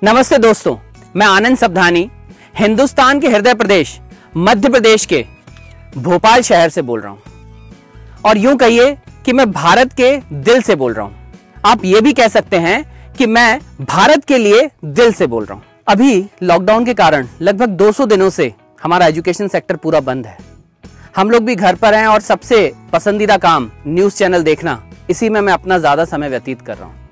नमस्ते दोस्तों, मैं आनंद सबधानी हिंदुस्तान के हृदय प्रदेश मध्य प्रदेश के भोपाल शहर से बोल रहा हूं और यूं कहिए कि मैं भारत के दिल से बोल रहा हूं। आप ये भी कह सकते हैं कि मैं भारत के लिए दिल से बोल रहा हूं। अभी लॉकडाउन के कारण लगभग 200 दिनों से हमारा एजुकेशन सेक्टर पूरा बंद है। हम लोग भी घर पर हैं और सबसे पसंदीदा काम न्यूज चैनल देखना, इसी में मैं अपना ज्यादा समय व्यतीत कर रहा हूं।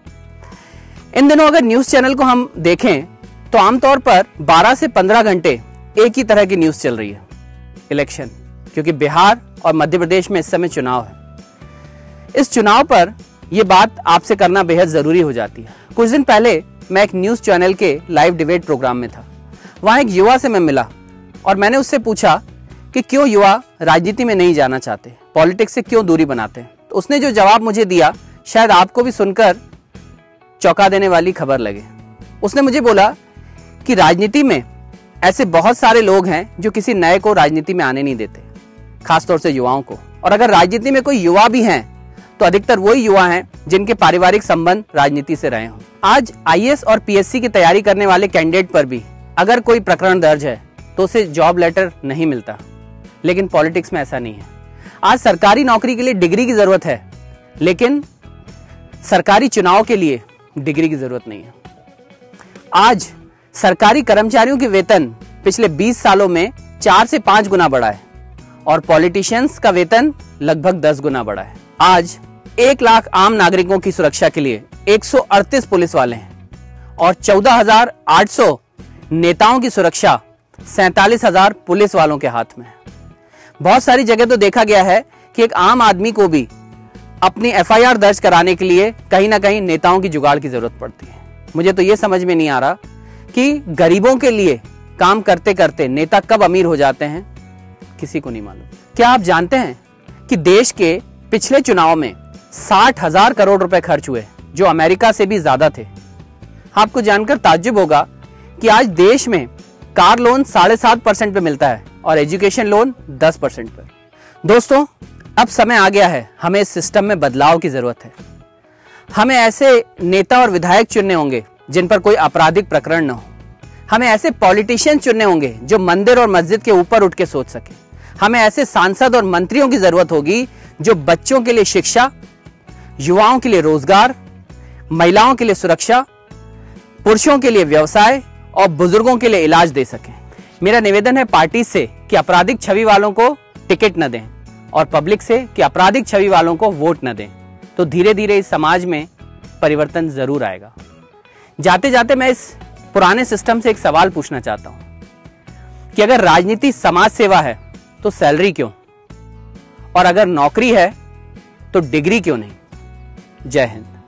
इन दिनों अगर न्यूज चैनल को हम देखें तो आमतौर पर 12 से 15 घंटे एक ही तरह की न्यूज चल रही है, इलेक्शन, क्योंकि बिहार और मध्य प्रदेश में इस समय चुनाव है। इस चुनाव पर यह बात आपसे करना बेहद जरूरी हो जाती है। कुछ दिन पहले मैं एक न्यूज चैनल के लाइव डिबेट प्रोग्राम में था। वहां एक युवा से मैं मिला और मैंने उससे पूछा कि क्यों युवा राजनीति में नहीं जाना चाहते, पॉलिटिक्स से क्यों दूरी बनाते हैं। तो उसने जो जवाब मुझे दिया शायद आपको भी सुनकर चौंका देने वाली खबर लगे। उसने मुझे बोला कि राजनीति में ऐसे बहुत सारे लोग हैं जो किसी नए को राजनीति में आने नहीं देते, खासतौर से युवाओं को। और अगर राजनीति में कोई युवा भी हैं तो अधिकतर वही युवा हैं जिनके पारिवारिक संबंध राजनीति से रहे हों। आज आईएएस और पीएससी की तैयारी करने वाले कैंडिडेट पर भी अगर कोई प्रकरण दर्ज है तो उसे जॉब लेटर नहीं मिलता, लेकिन पॉलिटिक्स में ऐसा नहीं है। आज सरकारी नौकरी के लिए डिग्री की जरूरत है, लेकिन सरकारी चुनाव के लिए डिग्री की जरूरत नहीं है। आज सरकारी कर्मचारियों के वेतन पिछले 20 सालों में 4 से 5 गुना बढ़ा है और पॉलिटिशियंस का वेतन लगभग 10 गुना बढ़ा है। आज 1 लाख आम नागरिकों की सुरक्षा के लिए 138 पुलिस वाले हैं और 14,800 नेताओं की सुरक्षा 47,000 पुलिस वालों के हाथ में है। बहुत सारी जगह तो देखा गया है कि एक आम आदमी को भी अपनी एफआईआर दर्ज कराने के लिए कहीं ना कहीं नेताओं की जुगाड़ की जरूरत पड़ती है। मुझे तो यह समझ में नहीं आ रहा कि गरीबों के लिए काम करते करते नेता कब अमीर हो जाते हैं, किसी को नहीं मालूम। क्या आप जानते हैं कि देश के पिछले चुनाव में 60,000 करोड़ रुपए खर्च हुए, जो अमेरिका से भी ज्यादा थे। आपको जानकर ताज्जुब होगा कि आज देश में कार लोन 7.5% पे मिलता है और एजुकेशन लोन 10% पर। दोस्तों, अब समय आ गया है, हमें इस सिस्टम में बदलाव की जरूरत है। हमें ऐसे नेता और विधायक चुनने होंगे जिन पर कोई आपराधिक प्रकरण न हो। हमें ऐसे पॉलिटिशियन चुनने होंगे जो मंदिर और मस्जिद के ऊपर उठ के सोच सके। हमें ऐसे सांसद और मंत्रियों की जरूरत होगी जो बच्चों के लिए शिक्षा, युवाओं के लिए रोजगार, महिलाओं के लिए सुरक्षा, पुरुषों के लिए व्यवसाय और बुजुर्गों के लिए इलाज दे सके। मेरा निवेदन है पार्टी से कि आपराधिक छवि वालों को टिकट न दें और पब्लिक से कि आपराधिक छवि वालों को वोट न दें, तो धीरे धीरे इस समाज में परिवर्तन जरूर आएगा। जाते जाते मैं इस पुराने सिस्टम से एक सवाल पूछना चाहता हूं कि अगर राजनीति समाज सेवा है तो सैलरी क्यों, और अगर नौकरी है तो डिग्री क्यों नहीं। जय हिंद।